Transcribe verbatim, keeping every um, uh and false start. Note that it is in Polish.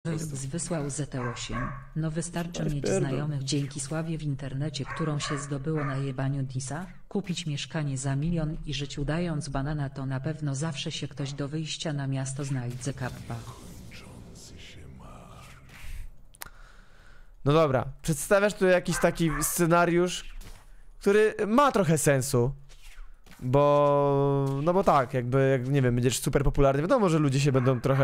Wys- Wysłał Z T osiem. No wystarczy Weź mieć pierdol. znajomych dzięki sławie w internecie, którą się zdobyło na jebaniu Disa, kupić mieszkanie za milion i żyć udając banana, to na pewno zawsze się ktoś do wyjścia na miasto znajdzie kappa. No dobra, przedstawiasz tu jakiś taki scenariusz, który ma trochę sensu. Bo, no bo tak, jakby, jak, nie wiem, będziesz super popularny, wiadomo, że ludzie się będą trochę